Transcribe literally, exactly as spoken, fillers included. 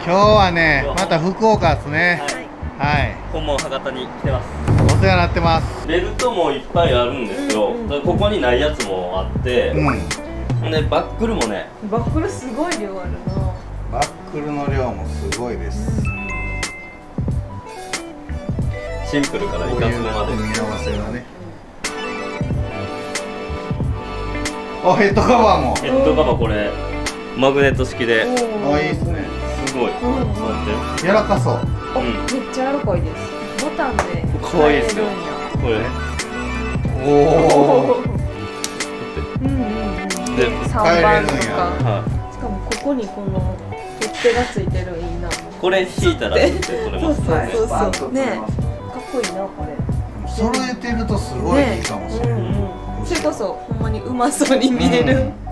今日はね、また福岡ですね。はい。 本門博多に来てます。 お世話になってます。 ベルトもいっぱいあるんですよ。ここにないやつもあって、うん。でバックルもね。 バックルすごい量あるな。 バックルの量もすごいです。 シンプルからいかつめまで。 組み合わせがね。あ、ヘッドカバーも。 ヘッドカバーこれマグネット式で。 あ、いいですね。 すごい。 柔らかそう。 うん、めっちゃ柔らかいです。ボタンで可愛いですよ。これ。 おお。 うんうんうん。 で、 三番とか。しかもここにこの取っ手がついてるいいな。 これ引いたら取れますね。 そうそうそう。ね、かっこいいなこれ。 揃えてるとすごいいいかもしれない。 それこそほんまにうまそうに見える。